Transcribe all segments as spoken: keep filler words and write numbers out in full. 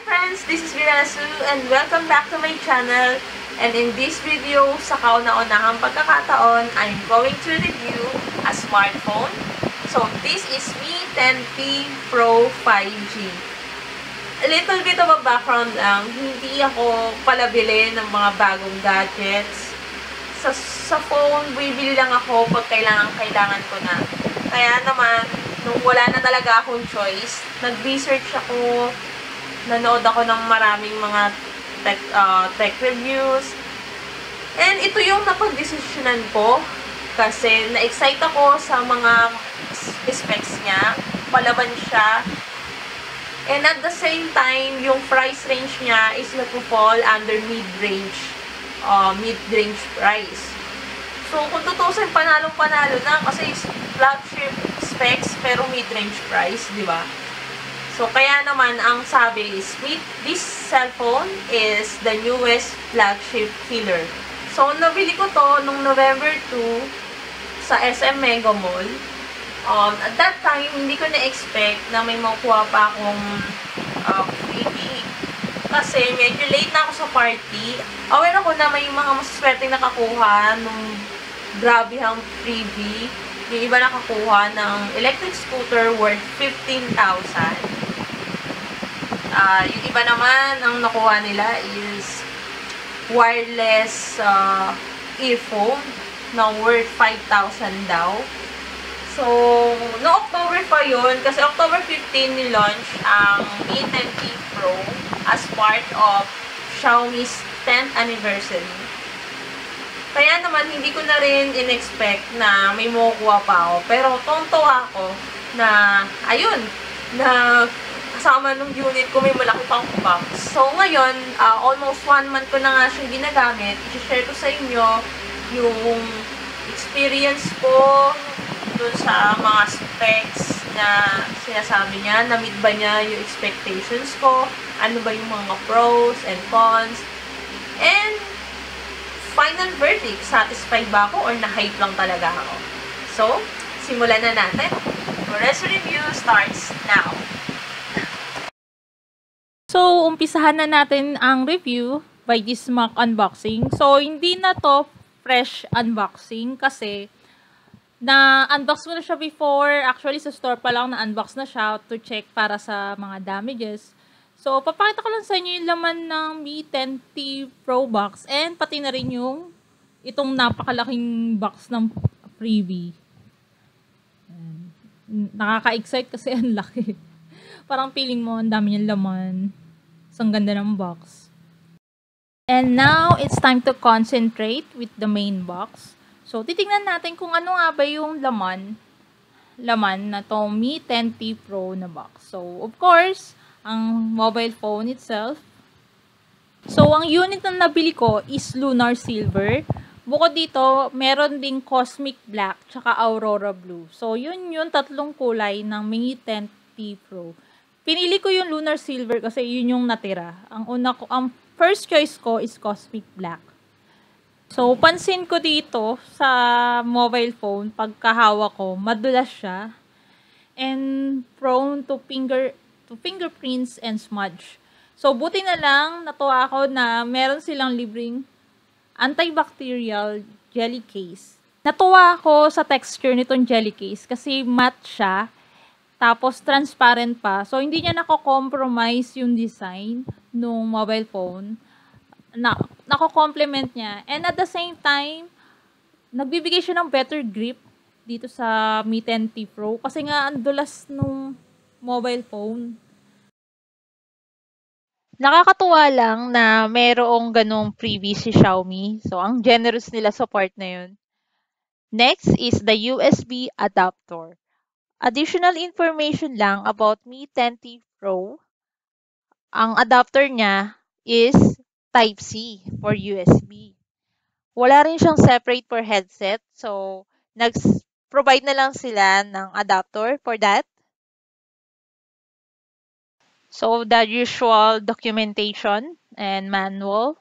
friends, this is Virasu and welcome back to my channel. And in this video, sa kauna-unahang pagkakataon, I'm going to review a smartphone. So this is Mi ten T Pro five G. A little bit of a background lang, hindi ako palabili ng mga bagong gadgets. Sa, sa phone, bibili lang ako pag kailangan-kailangan ko na. Kaya naman, nung wala na talaga akong choice, nag-research ako, nanood ako ng maraming mga tech, uh, tech reviews. And ito yung napag-desisyonan ko kasi na-excite ako sa mga specs niya. Palaban siya. And at the same time, yung price range niya is nagpo-fall under mid-range uh, mid-range price. So, kung tutusin, panalong-panalo na kasi flagship specs pero mid-range price, di ba? So, kaya naman, ang sabi is, this cellphone is the newest flagship killer. So, nabili ko to nung November two sa S M Mega Mall. Um, at that time, hindi ko na-expect na may makuha pa akong uh, freebie. Kasi medyo late na ako sa party. Aware ako na may mga masaswerte nakakuha nung grabe ang freebie. Yung iba nakakuha ng electric scooter worth fifteen thousand. Uh, yung iba naman, ang nakuha nila is wireless uh, earphone na worth five thousand daw. So, no October pa yun, kasi October fifteen ni-launch ang Mi ten T Pro as part of Xiaomi's tenth anniversary. Kaya naman, hindi ko na rin in-expect na may makukuha pa ako. Pero, tontuwa ako na, ayun, na kasama nung unit ko, may malaki pang box. So, ngayon, uh, almost one month ko na nga siyang ginagamit. I-share ko sa inyo yung experience ko dun sa mga specs na sinasabi niya. Na-meet ba niya yung expectations ko? Ano ba yung mga pros and cons? And, final verdict, satisfied ba ako or na-hype lang talaga ako? So, simulan na natin. Today's review starts now. So, umpisahan na natin ang review by this mock unboxing. So, hindi na to fresh unboxing kasi na-unbox ko na siya before. Actually, sa store pa lang na-unbox na siya to check para sa mga damages. So, papakita ko lang sa inyo yung laman ng Mi ten T Pro box and pati na rin yung itong napakalaking box ng freebie. Nakaka-excite kasi ang laki. Parang feeling mo, ang dami niyang laman. Ang ganda ng box. And now, it's time to concentrate with the main box. So, titingnan natin kung ano nga ba yung laman laman na tong Mi ten T Pro na box. So, of course, ang mobile phone itself. So, ang unit na nabili ko is Lunar Silver. Bukod dito, meron ding Cosmic Black tsaka Aurora Blue. So, yun yung tatlong kulay ng Mi ten T Pro. Pinili ko yung Lunar Silver kasi yun yung natira. Ang una ko, ang first choice ko is Cosmic Black. So, pansin ko dito sa mobile phone, pagkahawa ko, madulas siya and prone to finger to fingerprints and smudge. So, buti na lang, natuwa ako na meron silang libreng antibacterial jelly case. Natuwa ako sa texture nitong jelly case kasi matte siya, tapos transparent pa. So, hindi niya nako-compromise yung design ng mobile phone. Na, nako-complement niya. And at the same time, nagbibigay siya ng better grip dito sa Mi ten T Pro kasi nga ang dulas nung mobile phone. Nakakatuwa lang na merong ganong freebie si Xiaomi. So, ang generous nila sa part na yun. Next is the U S B adapter. Additional information lang about Mi ten T Pro. Ang adapter niya is Type C for U S B. Wala rin siyang separate for headset. So, nag-provide na lang sila ng adapter for that. So, the usual documentation and manual.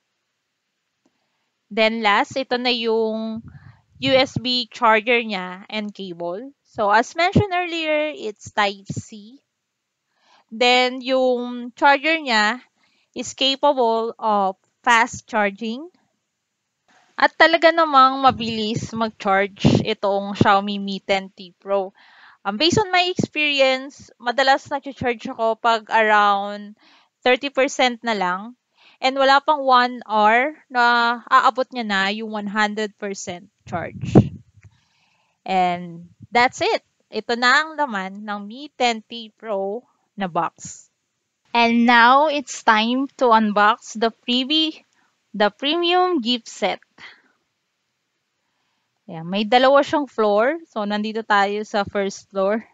Then last, ito na yung U S B charger niya and cable. So, as mentioned earlier, it's Type C. Then, yung charger niya is capable of fast charging. At talaga namang mabilis mag-charge itong Xiaomi Mi ten T Pro. Um, based on my experience, madalas nag-charge ako pag around thirty percent na lang. And wala pang one hour na aabot niya na yung one hundred percent charge. And that's it. Ito na ang laman ng Mi ten T Pro na box. And now it's time to unbox the freebie, the premium gift set. Ayan, may dalawa siyang floor. So, nandito tayo sa first floor.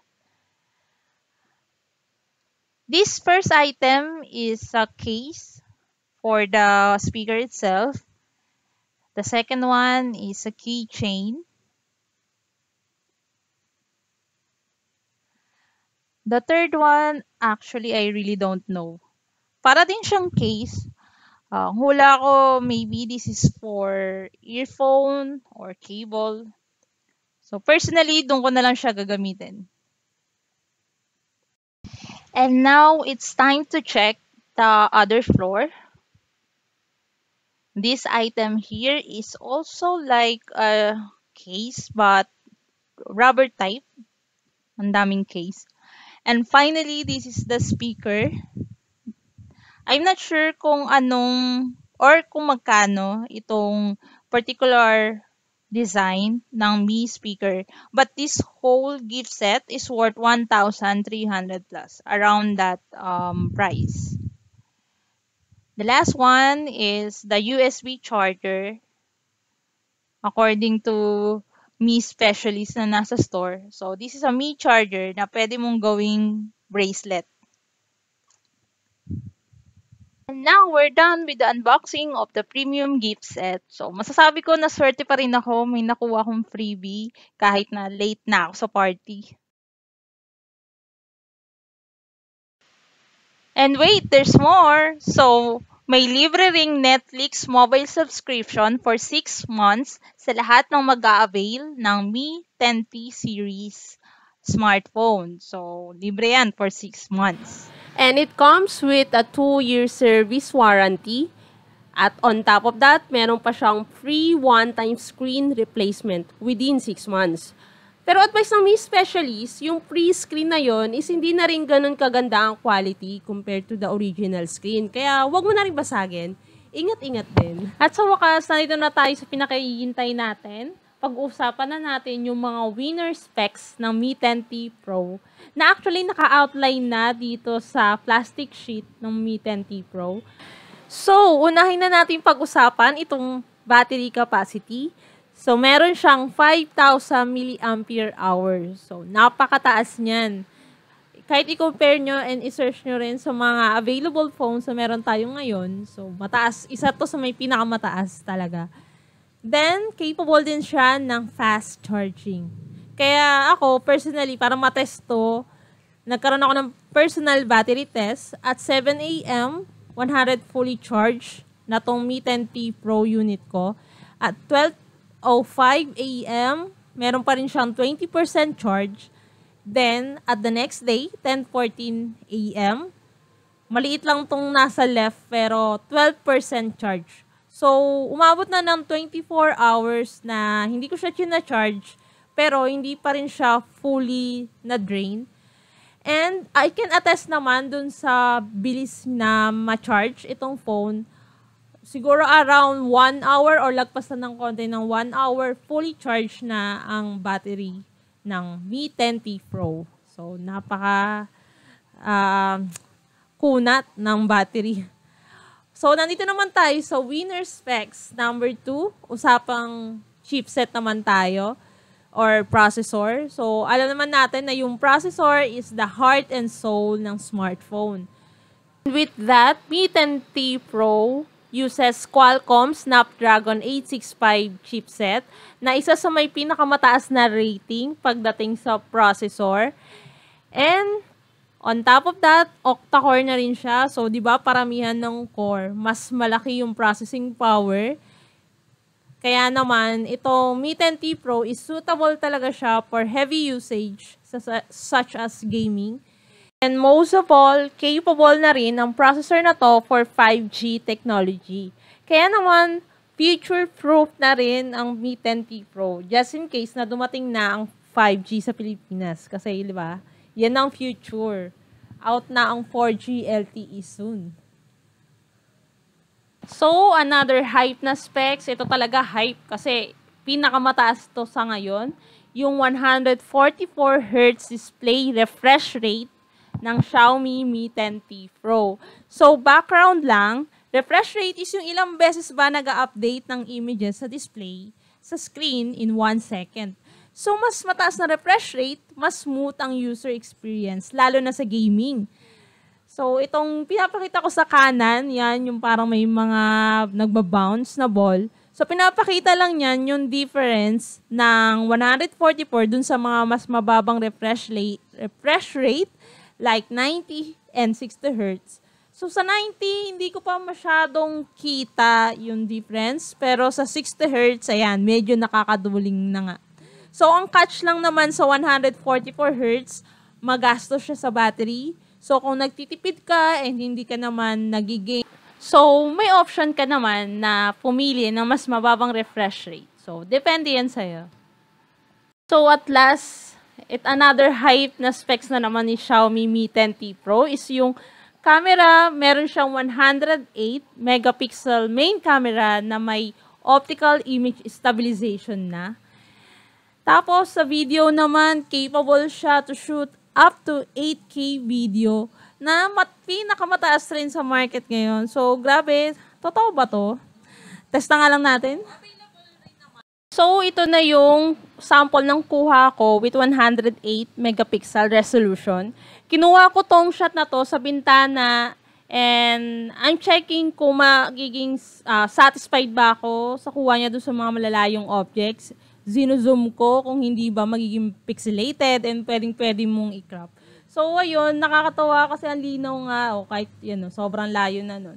This first item is a case for the speaker itself. The second one is a keychain. The third one, actually, I really don't know. Para din siyang case. Uh, hula ko, maybe this is for earphone or cable. So, personally, doon ko na lang siya gagamitin. And now, it's time to check the other floor. This item here is also like a case, but rubber type. Ang daming case. And finally, this is the speaker. I'm not sure kung anong or kung magkano itong particular design ng Mi speaker. But this whole gift set is worth one thousand three hundred plus, around that um, price. The last one is the U S B charger. According to Mi specialist na nasa store. So, this is a Mi charger na pwede mong gawing bracelet. And now, we're done with the unboxing of the premium gift set. So, masasabi ko na swerte pa rin ako. May nakuha akong freebie kahit na late na ako sa party. And wait, there's more! So, may libre ring Netflix mobile subscription for six months sa lahat ng mag-a-avail ng Mi ten T series smartphone. So, libre yan for six months. And it comes with a two-year service warranty. At on top of that, meron pa siyang free one-time screen replacement within six months. Pero advice ng Mi specialist, yung free screen na yon is hindi na rin ganun kaganda ang quality compared to the original screen. Kaya wag mo na rin basagin. Ingat-ingat din. At sa wakas, nandito na tayo sa pinakahihintay natin. Pag-uusapan na natin yung mga winner specs ng Mi ten T Pro na actually naka-outline na dito sa plastic sheet ng Mi ten T Pro. So, unahin na natin pag-usapan itong battery capacity. So, meron siyang five thousand milliampere hours. So, napakataas niyan. Kahit i-compare nyo and i-search nyo rin sa mga available phones na meron tayo ngayon. So, mataas. Isa to sa may pinakamataas talaga. Then, capable din siya ng fast charging. Kaya ako, personally, para matest to, nagkaroon ako ng personal battery test at seven A M, one hundred fully charged na tong Mi ten T Pro unit ko. At twelve oh five A M, meron pa rin siyang twenty percent charge. Then, at the next day, ten fourteen A M, maliit lang tong nasa left pero twelve percent charge. So, umabot na ng twenty-four hours na hindi ko siya china-charge, pero hindi pa rin siya fully na-drain. And I can attest naman dun sa bilis na ma-charge itong phone. Siguro around one hour or lagpas na ng konti ng one hour, fully charged na ang battery ng Mi ten T Pro. So, napaka uh, kunat ng battery. So, nandito naman tayo sa winner specs. Number two, usapang chipset naman tayo or processor. So, alam naman natin na yung processor is the heart and soul ng smartphone. And with that, Mi ten T Pro uses Qualcomm Snapdragon eight sixty-five chipset na isa sa may pinakamataas na rating pagdating sa processor. And on top of that, octa-core na rin siya. So, di ba, paramihan ng core, mas malaki yung processing power. Kaya naman, itong Mi ten T Pro is suitable talaga siya for heavy usage, such as gaming. And most of all, capable na rin ang processor na to for five G technology. Kaya naman, future-proof na rin ang Mi ten T Pro. Just in case na dumating na ang five G sa Pilipinas. Kasi, di ba, yan ang future. Out na ang four G L T E soon. So, another hype na specs. Ito talaga hype kasi pinakamataas to sa ngayon. Yung one hundred forty-four hertz display refresh rate ng Xiaomi Mi ten T Pro. So, background lang, refresh rate is yung ilang beses ba nag-update ng images sa display, sa screen in one second. So, mas mataas na refresh rate, mas smooth ang user experience, lalo na sa gaming. So, itong pinapakita ko sa kanan, yan yung parang may mga nagbabounce na ball. So, pinapakita lang yan yung difference ng one hundred forty-four dun sa mga mas mababang refresh rate, refresh rate like ninety and sixty hertz. So, sa ninety, hindi ko pa masyadong kita yung difference. Pero sa sixty hertz, ayan, medyo nakakaduling na nga. So, ang catch lang naman sa one hundred forty-four hertz, magastos siya sa battery. So, kung nagtitipid ka and hindi ka naman nagiging, so, may option ka naman na pumili ng mas mababang refresh rate. So, depende yan sa'yo. So, at last, it another hype na specs na naman ni Xiaomi Mi ten T Pro is yung camera. Meron siyang one hundred eight megapixel main camera na may optical image stabilization na. Tapos, sa video naman, capable siya to shoot up to eight K video na mat pinakamataas rin sa market ngayon. So, grabe. Totoo ba to? Testa nga lang natin. So, ito na yung sample ng kuha ko with one hundred eight megapixel resolution. Kinuha ko tong shot na to sa bintana and I'm checking kung magiging uh, satisfied ba ako sa kuha niya doon sa mga malalayong objects. Zino-zoom ko kung hindi ba magiging pixelated and pwedeng-pwede mong i-crop. So, ayun, nakakatawa kasi ang linaw nga. O, kahit yun, no, sobrang layo na nun.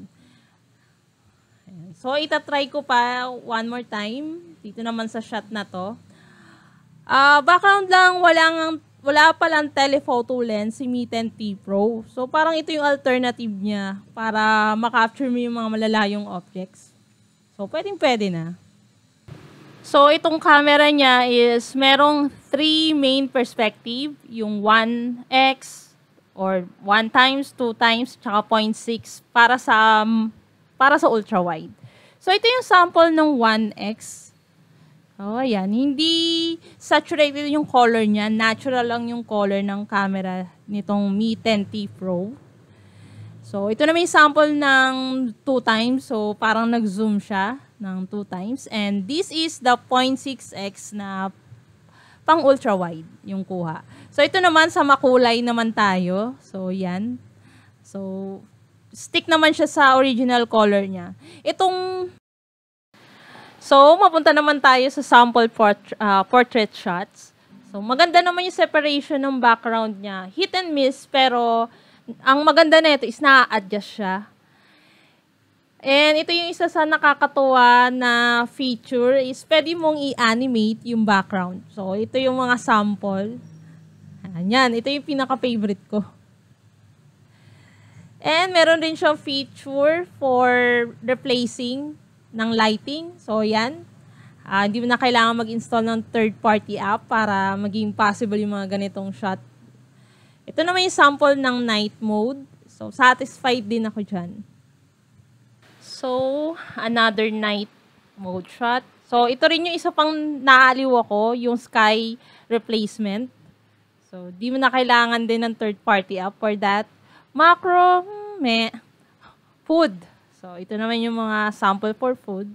So, itatry ko pa one more time. Dito naman sa shot na to. Uh, background lang, wala, nga, wala palang telephoto lens si Mi ten T Pro. So, parang ito yung alternative niya para makapture mo yung mga malalayong objects. So, pwedeng-pwede na. So, itong camera niya is merong three main perspective. Yung one x or one times, two times, tsaka zero point six para sa, para sa ultra-wide. So, ito yung sample ng one x. Oh, ayan. Hindi saturated yung color niya. Natural lang yung color ng camera nitong Mi ten T Pro. So, ito na may sample ng two times. So, parang nag-zoom siya ng two times. And this is the zero point six x na pang ultra-wide yung kuha. So, ito naman sa makulay naman tayo. So, yan. So, stick naman siya sa original color niya. Itong So, mapunta naman tayo sa sample port uh, portrait shots. So, maganda naman yung separation ng background niya. Hit and miss, pero ang maganda nito is na-adjust siya. And ito yung isa sa nakakatuwa na feature is pwede mong i-animate yung background. So, ito yung mga sample. Yan, ito yung pinaka-favorite ko. And meron din siyang feature for replacing ng lighting. So, yan. Uh, hindi mo na kailangan mag-install ng third-party app para maging possible yung mga ganitong shot. Ito naman yung sample ng night mode. So, satisfied din ako dyan. So, another night mode shot. So, ito rin yung isa pang naaliw ako, yung sky replacement. So, di mo na kailangan din ng third-party app for that. Macro, hmm, meh. Food. So, ito naman yung mga sample for food.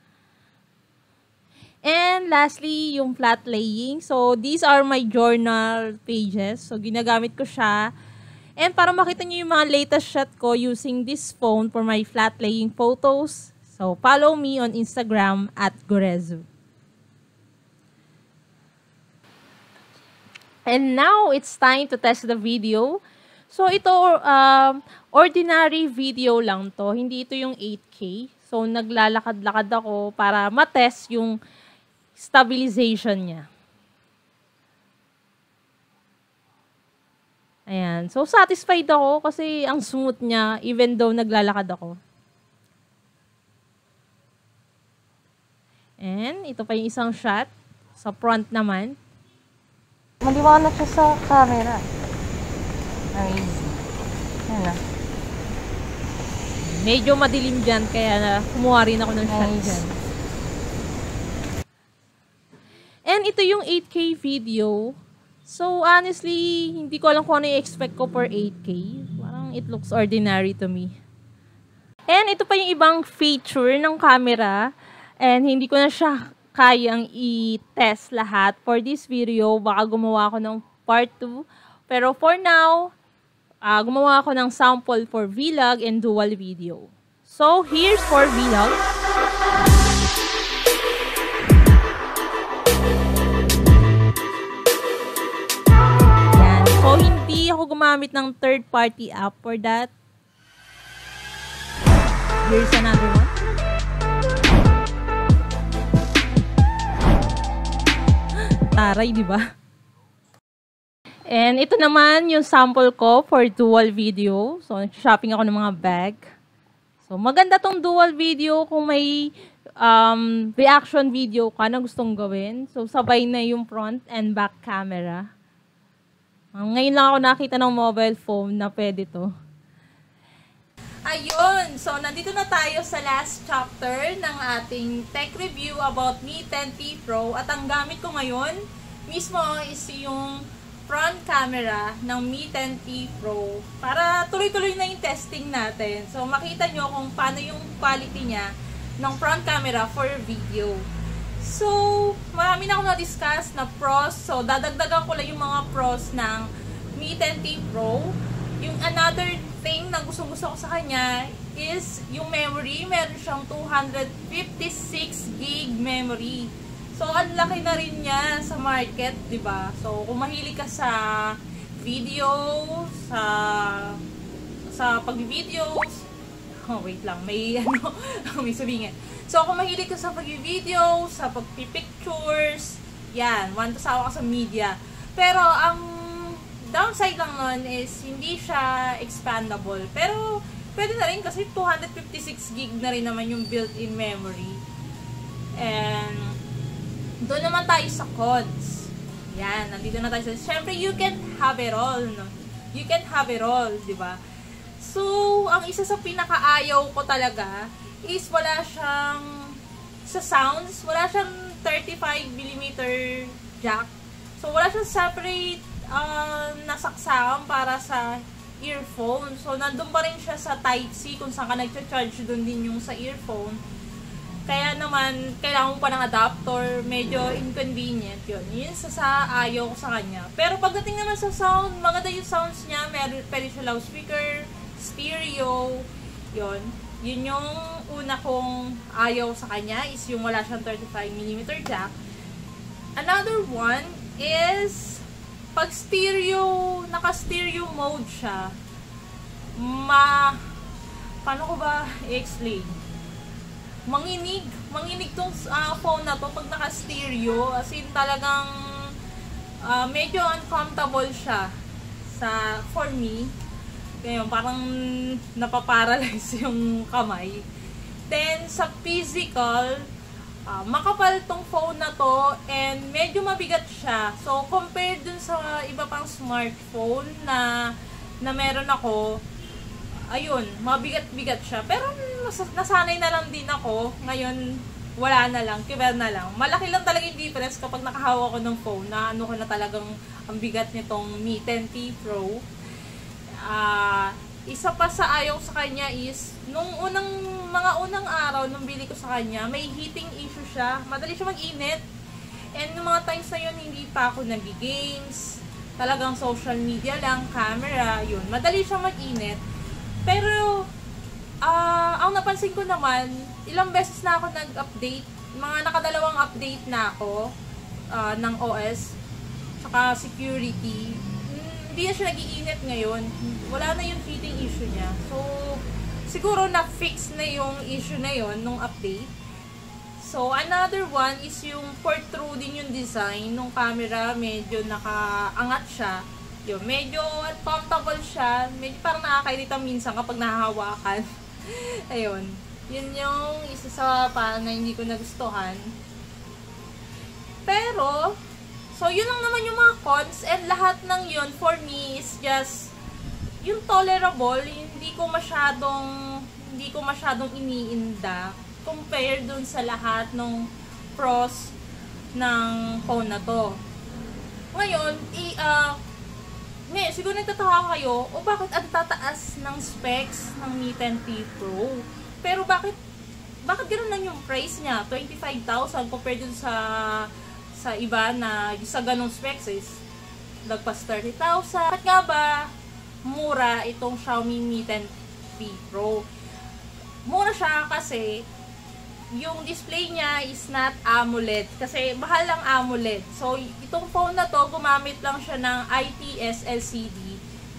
And lastly, yung flat laying. So, these are my journal pages. So, ginagamit ko siya. And para makita nyo yung mga latest shot ko using this phone for my flat laying photos. So, follow me on Instagram at Gorezu. And now, it's time to test the video. So, ito, um, ordinary video lang to. Hindi ito yung eight K. So, naglalakad-lakad ako para matest yung stabilization niya. Ayan. So, satisfied ako kasi ang smooth niya even though naglalakad ako. And, ito pa yung isang shot. Sa front naman. Maliwanag siya sa camera. Amazing. Yan na. Medyo madilim dyan, kaya na kumuha rin ako ng shot Nice. dyan. And ito yung eight K video. So, honestly, hindi ko alam kung ano yung expect ko for eight K. Parang it looks ordinary to me. And ito pa yung ibang feature ng camera. And hindi ko na siya kayang i-test lahat for this video. Baka gumawa ako ng part two. Pero for now, uh, gumawa ako ng sample for vlog and dual video. So, here's for vlog. Yan. So, hindi ako gumamit ng third-party app for that. Here's another one. Taray, di ba? And ito naman yung sample ko for dual video. So, shopping ako ng mga bag. So, maganda tong dual video kung may um, reaction video ka na gustong gawin. So, sabay na yung front and back camera. Um, ngayon lang ako nakita ng mobile phone na pwede to. Ayun! So, nandito na tayo sa last chapter ng ating tech review about Mi ten T Pro. At ang gamit ko ngayon mismo is yung front camera ng Mi ten T Pro para tuloy-tuloy na yung testing natin. So, makita nyo kung paano yung quality niya ng front camera for video. So, marami na akong na-discuss na pros. So, dadagdagan ko lang yung mga pros ng Mi ten T Pro. Yung another thing na gustong-gusto ko sa kanya is yung memory. Meron siyang two hundred fifty-six gig memory. So, ang laki na rin niya sa market, di ba? So, kung mahilig ka sa video, sa sa pag-videos, oh, wait lang, may ano, may sabihin. So, kung mahilig ka sa pag-video, sa pag-pictures, yan, one to sawa ka sa media. Pero, ang downside lang nun is hindi siya expandable. Pero, pwede na rin kasi two hundred fifty-six gig na rin naman yung built-in memory. And, doon naman tayo sa cons. Yan, nandito na tayo sa... Siyempre, you can have it all, no? You can have it all, di ba? So, ang isa sa pinakaayaw ko talaga is wala siyang... Sa sounds, wala siyang thirty-five millimeter jack. So, wala siyang separate uh, nasaksakan para sa earphone. So, nandun pa rin siya sa Type-C kung saan ka nag-charge, doon din yung sa earphone. Kaya naman, kailangan mo pa ng adapter, medyo inconvenient yun. Yun sa, sa ayaw ko sa kanya. Pero pagdating naman sa sound, maganda yung sounds niya. Meron, pwede siya loudspeaker, stereo, yun. Yun yung una kong ayaw sa kanya, is yung wala siyang thirty-five millimeter jack. Another one is, pag stereo, naka-stereo mode siya, ma... Paano ko ba i-explain? Manginig. Manginig tong uh, phone na to pag naka-stereo. As in talagang uh, medyo uncomfortable siya sa for me. Kaya parang napaparalyze yung kamay. Then, sa physical, uh, makapal tong phone na to and medyo mabigat siya. So, compared dun sa iba pang smartphone na, na meron ako, ayun, mabigat-bigat siya. Pero nasanay na lang din ako. Ngayon, wala na lang. Kiber na lang. Malaki lang talaga yung difference kapag nakahawak ko ng phone na ano ko na talagang ang bigat nitong Mi ten T Pro. Uh, isa pa sa ayaw sa kanya is, nung unang, mga unang araw nung bili ko sa kanya, may heating issue siya. Madali siya mag-init. And nung mga times na yun, hindi pa ako nag-games. Talagang social media lang, camera, yun. Madali siya mag-init. Pero, uh, ang napansin ko naman, ilang beses na ako nag-update. Mga nakadalawang update na ako uh, ng O S, saka security. Hindi na siya nag-iinit ngayon. Wala na yung heating issue niya. So, siguro na-fix na yung issue na yon nung update. So, another one is yung protruding yung design ng camera. Medyo nakaangat siya. Yun, medyo comfortable siya. Medyo parang nakakairita minsan kapag nahahawakan. Ayun. Yun yung isa sa parang na hindi ko nagustuhan. Pero, so yun lang naman yung mga cons. And lahat ng yun, for me, is just yung tolerable. Hindi ko masyadong, hindi ko masyadong iniinda compare dun sa lahat ng pros ng phone na to. Ngayon, i, uh, ngayon, siguro nagtataka kayo, o bakit ang tataas ng specs ng Mi ten T Pro? Pero bakit, bakit ganoon lang yung price niya? twenty-five thousand compared dun sa, sa iba na sa ganong specs is lagpas thirty thousand. Bakit nga ba mura itong Xiaomi Mi ten T Pro? Mura siya kasi yung display niya is not AMOLED. Kasi mahal lang AMOLED. So, itong phone na to, gumamit lang siya ng I P S L C D.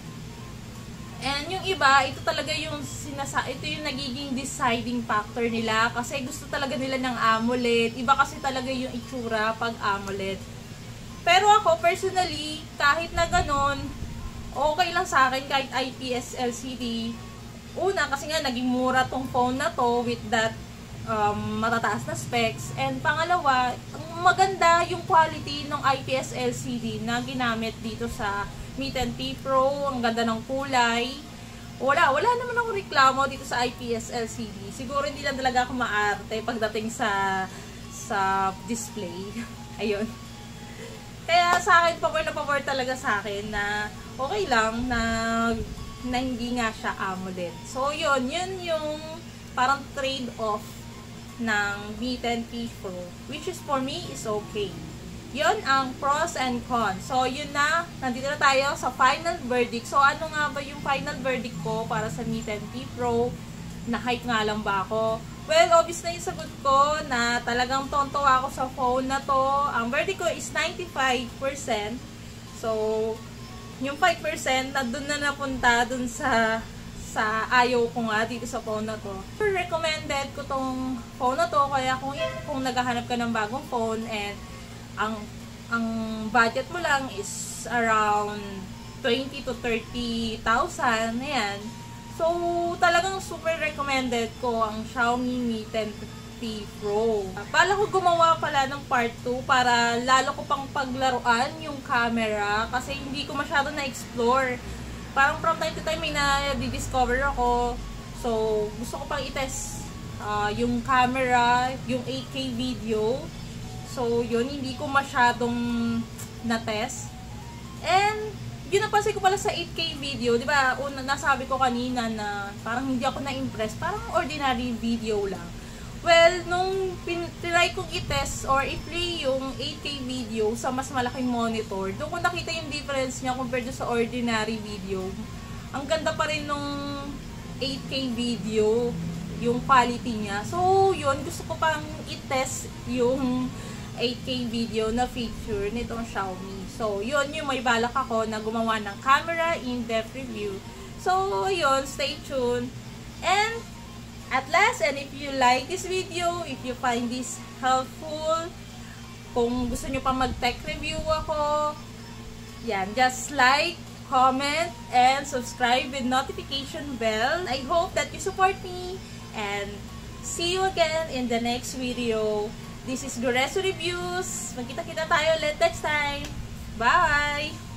And yung iba, ito talaga yung sinasa ito yung nagiging deciding factor nila. Kasi gusto talaga nila ng AMOLED. Iba kasi talaga yung itsura pag AMOLED. Pero ako, personally, kahit na ganon, okay lang sa akin kahit I P S L C D. Una, kasi nga, naging mura tong phone na to with that Um, matataas na specs. And pangalawa, maganda yung quality ng I P S L C D na ginamit dito sa Mi ten T Pro. Ang ganda ng kulay. Wala, wala naman akong reklamo dito sa I P S L C D. Siguro hindi lang talaga ako maarte pagdating sa sa display. Ayun. Kaya sa akin, pabor na pabor talaga sa akin na okay lang na, na hindi nga siya AMOLED. So yun, yun yung parang trade-off ng Mi ten T Pro, which is for me is okay. Yun ang pros and cons. So yun na, nandito na tayo sa final verdict. So ano nga ba yung final verdict ko para sa Mi ten T Pro? Na-hype nga lang ba ako? Well, obvious na yung sagot ko na talagang tonto ako sa phone na to. Ang verdict ko is ninety-five percent. So yung five percent na dun na napunta dun sa sa ayaw ko nga dito sa phone na to. Recommended ko tong phone na to, kaya kung, kung naghahanap ka ng bagong phone and ang ang budget mo lang is around twenty to thirty thousand, ayan. So, talagang super recommended ko ang Xiaomi Mi ten T Pro. Bala ko gumawa pala ng part two para lalo ko pang paglaruan yung camera kasi hindi ko masyado na-explore. Parang from time to time may na-discover ako. So, gusto ko pang i-test uh, yung camera, yung eight K video. So, yun, hindi ko masyadong na-test. And, yun napansin ko pala sa eight K video, di ba, una, nasabi ko kanina na parang hindi ako na-impress. Parang ordinary video lang. Well, nung tinry kong i-test or i-play yung eight K video sa mas malaking monitor, doon ko nakita yung difference niya compared sa ordinary video. Ang ganda pa rin nung eight K video, yung quality niya. So, yun, gusto ko pang i-test yung eight K video na feature nitong Xiaomi. So, yun, yung may balak ako na gumawa ng camera in-depth review. So, yun, stay tuned. And, at last, and if you like this video, if you find this helpful, kung gusto nyo pa mag-tech review ako, yan, just like, comment, and subscribe with notification bell. I hope that you support me, and see you again in the next video. This is Goresu Reviews. Magkita-kita tayo ulit next time. Bye!